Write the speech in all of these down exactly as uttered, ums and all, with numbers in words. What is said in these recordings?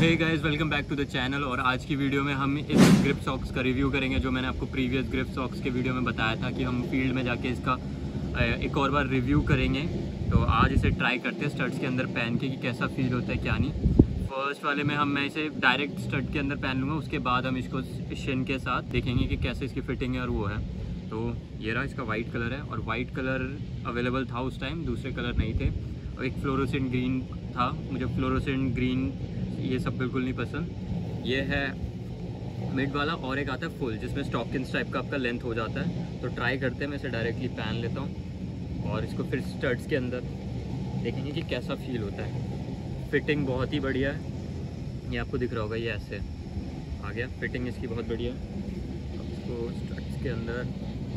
Hey guys, welcome back to the channel. और आज की वीडियो में हम इस ग्रिप सॉक्स का रिव्यू करेंगे जो मैंने आपको प्रीवियस ग्रिप सॉक्स के वीडियो में बताया था कि हम फील्ड में जाके इसका एक और बार रिव्यू करेंगे। तो आज इसे ट्राई करते हैं स्टड्स के अंदर पहन के कि कैसा फील होता है क्या नहीं। फर्स्ट वाले में हम मैं इसे डायरेक्ट स्टड के अंदर पहन लूँगा, उसके बाद हम इसको शिन के साथ देखेंगे कि कैसे इसकी फिटिंग है और वो है। तो ये रहा, इसका वाइट कलर है और वाइट कलर अवेलेबल था उस टाइम, दूसरे कलर नहीं थे। और एक फ्लोरोसेंट ग्रीन था, मुझे फ्लोरोसेंट ग्रीन ये सब बिल्कुल नहीं पसंद। ये है मिड वाला और एक आता है फुल जिसमें स्टॉकिंग्स टाइप का आपका लेंथ हो जाता है। तो ट्राई करते हैं, मैं इसे डायरेक्टली पहन लेता हूँ और इसको फिर स्टड्स के अंदर देखेंगे कि कैसा फील होता है। फिटिंग बहुत ही बढ़िया है, ये आपको दिख रहा होगा, ये ऐसे आ गया। फिटिंग इसकी बहुत बढ़िया है। अब इसको स्टड्स के अंदर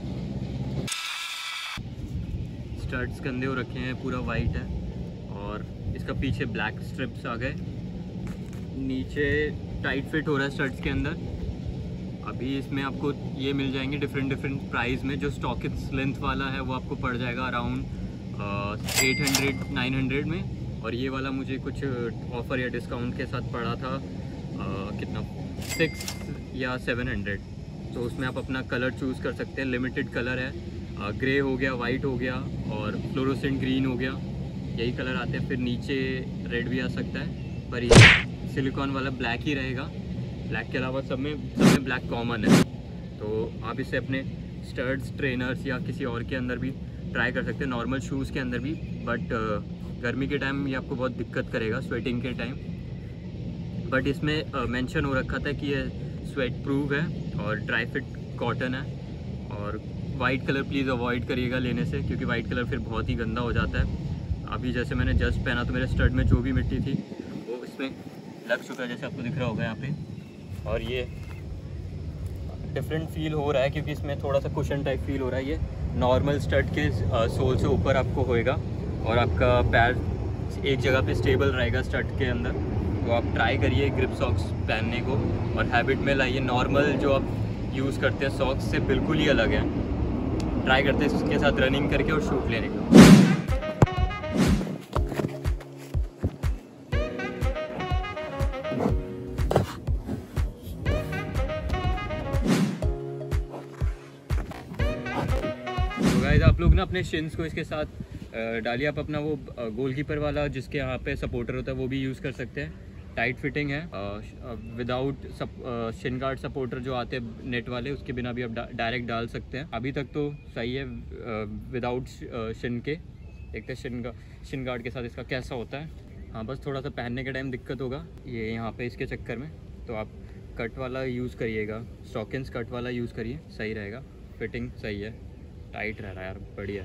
स्टड्स कंधे हो रखे हैं, पूरा वाइट है और इसका पीछे ब्लैक स्ट्रिप्स आ गए। नीचे टाइट फिट हो रहा है स्टड्स के अंदर। अभी इसमें आपको ये मिल जाएंगे डिफरेंट डिफरेंट प्राइस में। जो स्टॉकिंग्स लेंथ वाला है वो आपको पड़ जाएगा around eight hundred nine hundred में, और ये वाला मुझे कुछ ऑफ़र या डिस्काउंट के साथ पड़ा था आ, कितना सिक्स या सेवन हंड्रेड। तो उसमें आप अपना कलर चूज़ कर सकते हैं। लिमिटेड कलर है, आ, ग्रे हो गया, वाइट हो गया और फ्लोरोसेंट ग्रीन हो गया, यही कलर आते हैं। फिर नीचे रेड भी आ सकता है, पर ये सिलिकॉन वाला ब्लैक ही रहेगा। ब्लैक के अलावा सब में सब में ब्लैक कॉमन है। तो आप इसे अपने स्टड्स, ट्रेनर्स या किसी और के अंदर भी ट्राई कर सकते हैं, नॉर्मल शूज़ के अंदर भी। बट गर्मी के टाइम ये आपको बहुत दिक्कत करेगा, स्वेटिंग के टाइम। बट इसमें मेंशन हो रखा था कि ये स्वेट प्रूफ है और ड्राई फिट कॉटन है। और वाइट कलर प्लीज़ अवॉइड करिएगा लेने से, क्योंकि वाइट कलर फिर बहुत ही गंदा हो जाता है। अभी जैसे मैंने जस्ट पहना तो मेरे स्टड में जो भी मिट्टी थी वो इसमें लग चुका है, जैसे आपको दिख रहा होगा यहाँ पे। और ये डिफरेंट फील हो रहा है क्योंकि इसमें थोड़ा सा कुशन टाइप फील हो रहा है। ये नॉर्मल स्टड के सोल से ऊपर आपको होएगा और आपका पैर एक जगह पे स्टेबल रहेगा स्टड के अंदर। तो आप ट्राई करिए ग्रिप सॉक्स पहनने को और हैबिट में लाइए। नॉर्मल जो आप यूज़ करते हैं सॉक्स से बिल्कुल ही अलग है। ट्राई करते हैं उसके साथ रनिंग करके और शूट लेने का। गाइस, आप लोग ना अपने शिन्स को इसके साथ डालिए। आप अपना वो गोलकीपर वाला जिसके यहाँ पे सपोर्टर होता है वो भी यूज़ कर सकते हैं। टाइट फिटिंग है, विदाउट शिन गार्ड सपोर्टर जो आते हैं नेट वाले, उसके बिना भी आप डायरेक्ट डाल सकते हैं। अभी तक तो सही है विदाउट शिन के। देखते हैं शिन का शिन गार्ड के साथ इसका कैसा होता है। हाँ, बस थोड़ा सा पहनने के टाइम दिक्कत होगा ये यहाँ पे इसके चक्कर में। तो आप कट वाला यूज़ करिएगा, स्टॉकिंग्स कट वाला यूज़ करिए, सही रहेगा। फिटिंग सही है, टाइट रह रहा है यार, बढ़िया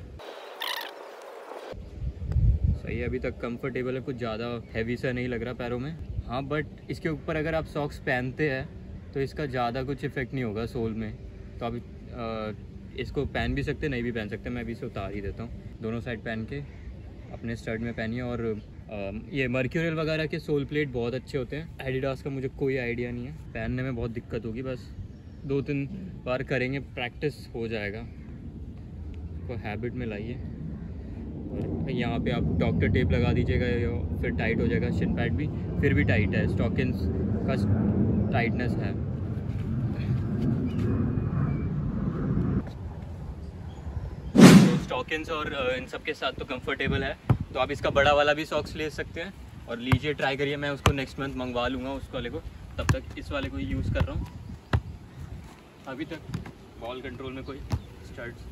सही है। अभी तक कंफर्टेबल है, कुछ ज़्यादा हैवी सा नहीं लग रहा पैरों में। हाँ, बट इसके ऊपर अगर आप सॉक्स पहनते हैं तो इसका ज़्यादा कुछ इफेक्ट नहीं होगा सोल में। तो आप आ, इसको पहन भी सकते, नहीं भी पहन सकते। मैं अभी इसे उतार ही देता हूँ। दोनों साइड पहन के अपने स्टड में पहनिए। और आ, ये मर्क्यूरियल वगैरह के सोल प्लेट बहुत अच्छे होते हैं। एडिडास का मुझे कोई आइडिया नहीं है, पहनने में बहुत दिक्कत होगी। बस दो तीन बार करेंगे, प्रैक्टिस हो जाएगा। को हैबिट में लाइए और यहाँ पे आप डॉक्टर टेप लगा दीजिएगा, फिर टाइट हो जाएगा। शिन पैड भी फिर भी टाइट है, स्टॉकिंग्स का टाइटनेस है। तो स्टॉकिंग्स और इन सब के साथ तो कंफर्टेबल है। तो आप इसका बड़ा वाला भी सॉक्स ले सकते हैं और लीजिए, ट्राई करिए। मैं उसको नेक्स्ट मंथ मंगवा लूँगा उस वाले को, तब तक इस वाले को ही यूज़ कर रहा हूँ। अभी तक बॉल कंट्रोल में कोई स्टड्स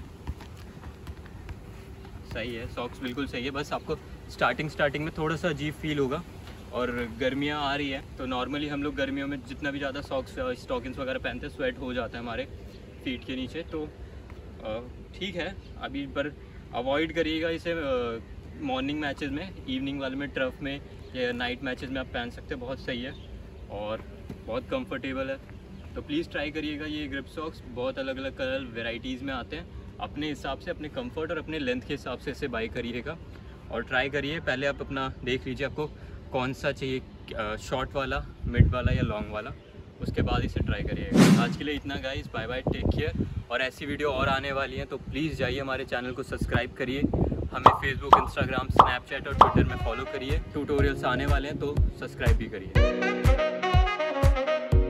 सही है, सॉक्स बिल्कुल सही है। बस आपको स्टार्टिंग स्टार्टिंग में थोड़ा सा अजीब फील होगा। और गर्मियाँ आ रही है तो नॉर्मली हम लोग गर्मियों में जितना भी ज़्यादा सॉक्स स्टॉकिंग्स वगैरह पहनते हैं, स्वेट हो जाता है हमारे फीट के नीचे। तो ठीक है अभी, पर अवॉइड करिएगा इसे मॉर्निंग मैचेस में, इवनिंग वाले में, टर्फ में या नाइट मैचेस में आप पहन सकते हैं। बहुत सही है और बहुत कंफर्टेबल है। तो प्लीज़ ट्राई करिएगा ये ग्रिप सॉक्स। बहुत अलग अलग कलर वेराइटीज़ में आते हैं। अपने हिसाब से, अपने कंफर्ट और अपने लेंथ के हिसाब से इसे बाई करिएगा और ट्राई करिए। पहले आप अपना देख लीजिए आपको कौन सा चाहिए, शॉर्ट वाला, मिड वाला या लॉन्ग वाला, उसके बाद इसे ट्राई करिएगा। आज के लिए इतना guys, bye bye, take care. और ऐसी वीडियो और आने वाली हैं तो प्लीज़ जाइए हमारे चैनल को सब्सक्राइब करिए। हमें फेसबुक, इंस्टाग्राम, स्नैपचैट और ट्विटर में फॉलो करिए। ट्यूटोरियल्स आने वाले हैं तो सब्सक्राइब भी करिए।